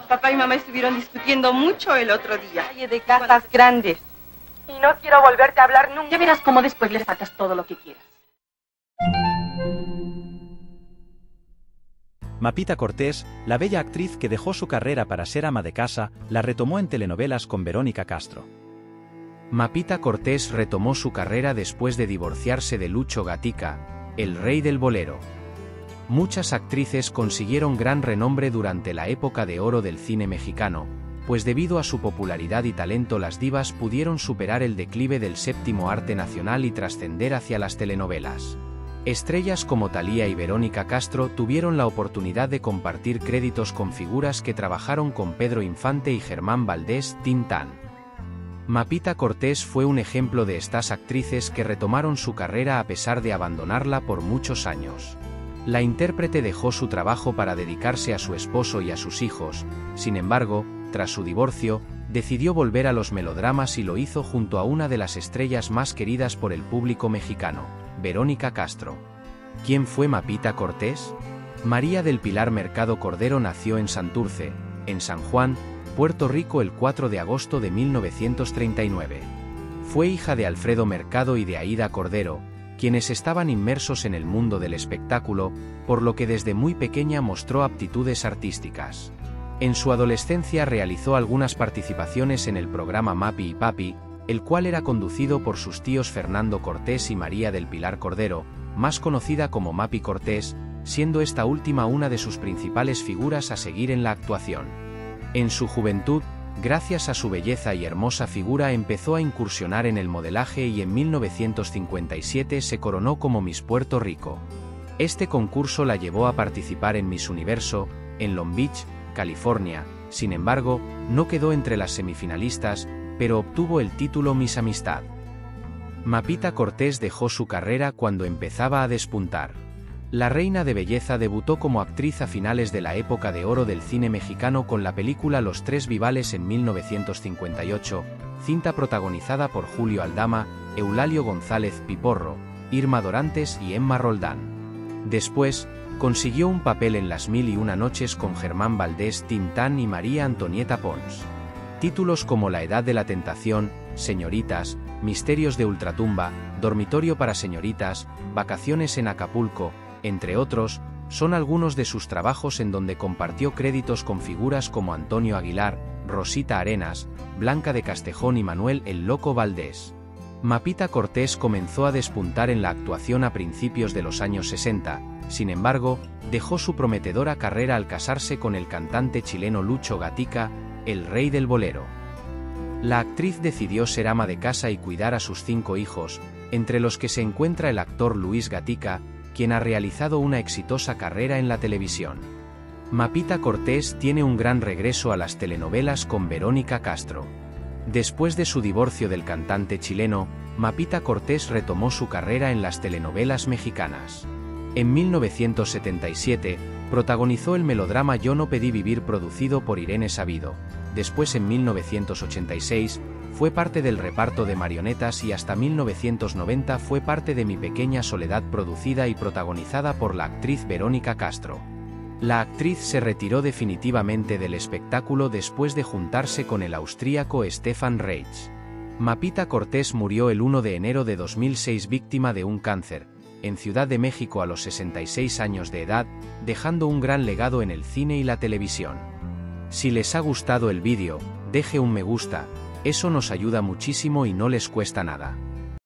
Papá y mamá estuvieron discutiendo mucho el otro día. Calle de casas grandes. Y no quiero volverte a hablar nunca. Ya verás cómo después le sacas todo lo que quieras. Mapita Cortés, la bella actriz que dejó su carrera para ser ama de casa, la retomó en telenovelas con Verónica Castro. Mapita Cortés retomó su carrera después de divorciarse de Lucho Gatica, el rey del bolero. Muchas actrices consiguieron gran renombre durante la época de oro del cine mexicano, pues debido a su popularidad y talento las divas pudieron superar el declive del séptimo arte nacional y trascender hacia las telenovelas. Estrellas como Thalía y Verónica Castro tuvieron la oportunidad de compartir créditos con figuras que trabajaron con Pedro Infante y Germán Valdés, Tintán. Mapita Cortés fue un ejemplo de estas actrices que retomaron su carrera a pesar de abandonarla por muchos años. La intérprete dejó su trabajo para dedicarse a su esposo y a sus hijos, sin embargo, tras su divorcio, decidió volver a los melodramas y lo hizo junto a una de las estrellas más queridas por el público mexicano, Verónica Castro. ¿Quién fue Mapita Cortés? María del Pilar Mercado Cordero nació en Santurce, en San Juan, Puerto Rico el 4 de agosto de 1939. Fue hija de Alfredo Mercado y de Aída Cordero, quienes estaban inmersos en el mundo del espectáculo, por lo que desde muy pequeña mostró aptitudes artísticas. En su adolescencia realizó algunas participaciones en el programa Mapi y Papi, el cual era conducido por sus tíos Fernando Cortés y María del Pilar Cordero, más conocida como Mapi Cortés, siendo esta última una de sus principales figuras a seguir en la actuación. En su juventud, gracias a su belleza y hermosa figura empezó a incursionar en el modelaje y en 1957 se coronó como Miss Puerto Rico. Este concurso la llevó a participar en Miss Universo, en Long Beach, California. Sin embargo, no quedó entre las semifinalistas, pero obtuvo el título Miss Amistad. Mapita Cortés dejó su carrera cuando empezaba a despuntar. La reina de belleza debutó como actriz a finales de la época de oro del cine mexicano con la película Los Tres Vivales en 1958, cinta protagonizada por Julio Aldama, Eulalio González Piporro, Irma Dorantes y Emma Roldán. Después, consiguió un papel en Las Mil y Una Noches con Germán Valdés, Tintán y María Antonieta Pons. Títulos como La Edad de la Tentación, Señoritas, Misterios de Ultratumba, Dormitorio para Señoritas, Vacaciones en Acapulco, entre otros, son algunos de sus trabajos en donde compartió créditos con figuras como Antonio Aguilar, Rosita Arenas, Blanca de Castejón y Manuel el Loco Valdés. Mapita Cortés comenzó a despuntar en la actuación a principios de los años 60, sin embargo, dejó su prometedora carrera al casarse con el cantante chileno Lucho Gatica, el rey del bolero. La actriz decidió ser ama de casa y cuidar a sus 5 hijos, entre los que se encuentra el actor Luis Gatica, quien ha realizado una exitosa carrera en la televisión. Mapita Cortés tiene un gran regreso a las telenovelas con Verónica Castro. Después de su divorcio del cantante chileno, Mapita Cortés retomó su carrera en las telenovelas mexicanas. En 1977, protagonizó el melodrama Yo no pedí vivir producido por Irene Sabido. Después en 1986, fue parte del reparto de Marionetas y hasta 1990 fue parte de Mi Pequeña Soledad producida y protagonizada por la actriz Verónica Castro. La actriz se retiró definitivamente del espectáculo después de juntarse con el austríaco Stefan Reitz. Mapita Cortés murió el 1 de enero de 2006 víctima de un cáncer, en Ciudad de México a los 66 años de edad, dejando un gran legado en el cine y la televisión. Si les ha gustado el vídeo, deje un me gusta, eso nos ayuda muchísimo y no les cuesta nada.